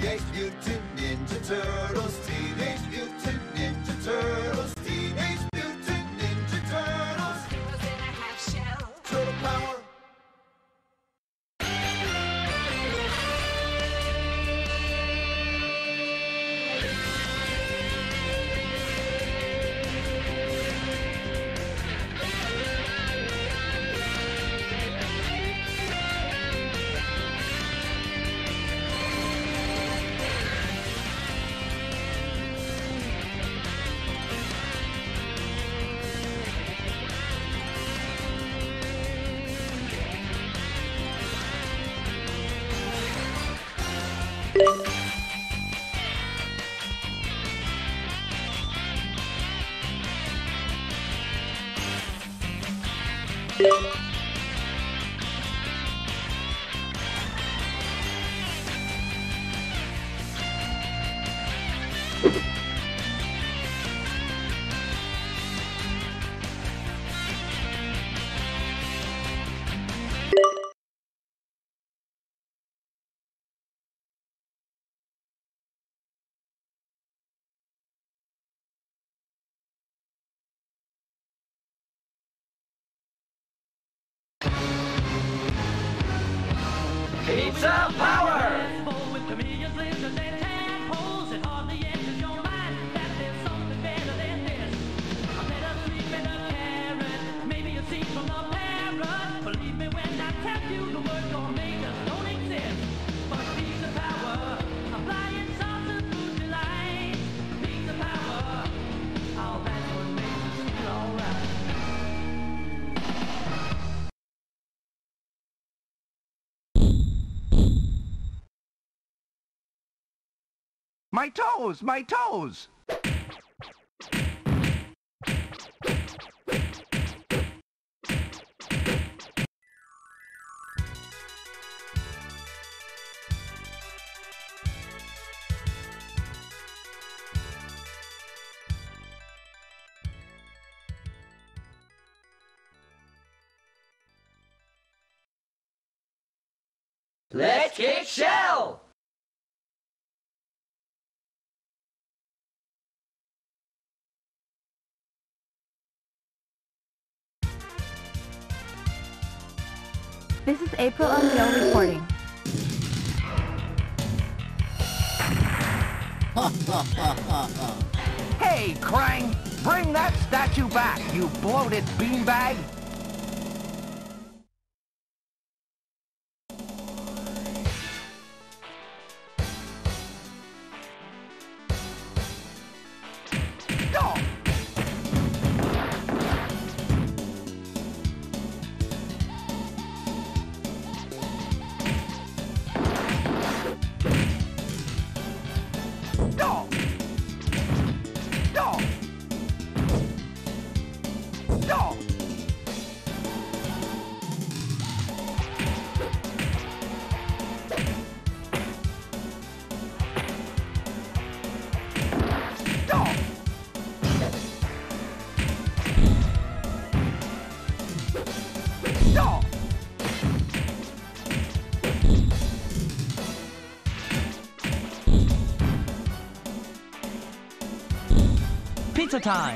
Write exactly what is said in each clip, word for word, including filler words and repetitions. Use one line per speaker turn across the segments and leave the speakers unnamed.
Teenage Mutant Ninja Turtles, Teenage Mutant Ninja Turtles, Teenage Mutant Ninja Turtles. Heroes in a half shell. Turtle power.
Pizza power!
With chameleons, lizards, and tadpoles, it hardly enters your mind that there's something better than this. A better sleep and a carrot, maybe a seed from a parrot. Believe me when I tell you the word tornadoes don't exist. But pizza power, a flying saucer food delight. Pizza power, oh that's what makes us feel alright.
My toes! My toes!
Let's kick shell!
This is April O'Neil reporting.
Hey, Krang! Bring that statue back, you bloated beanbag!
Pizza time!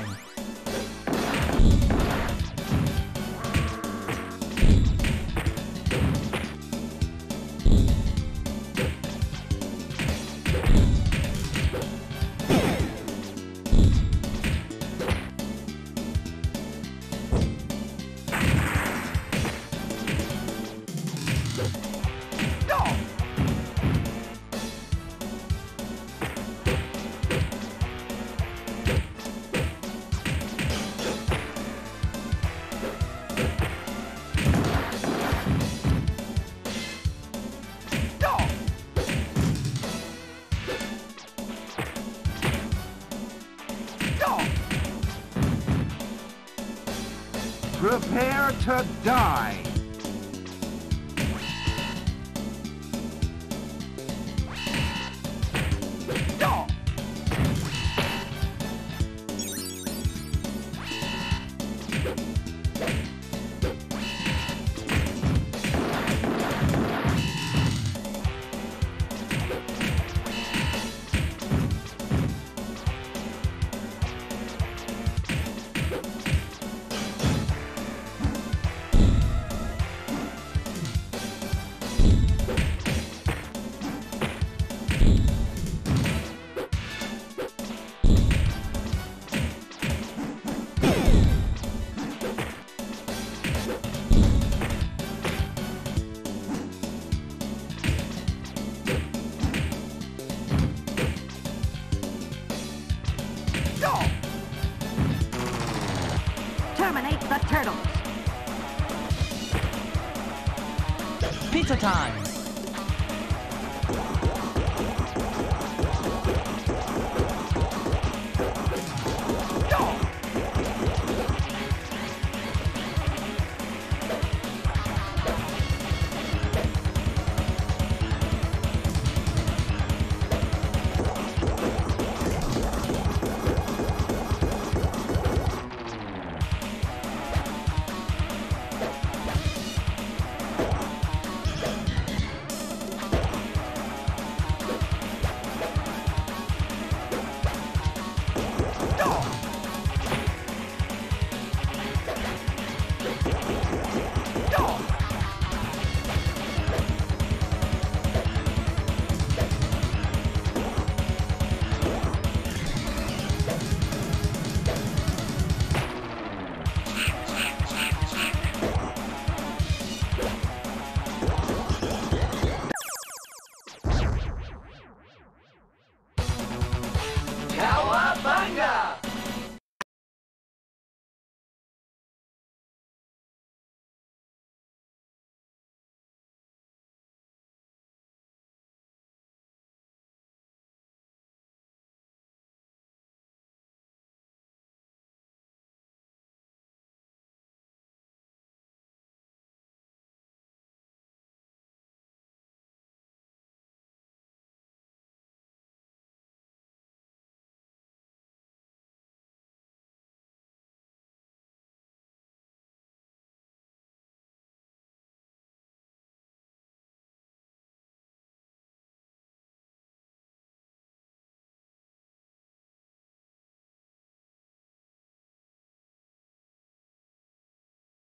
Prepare to die!
Pizza time!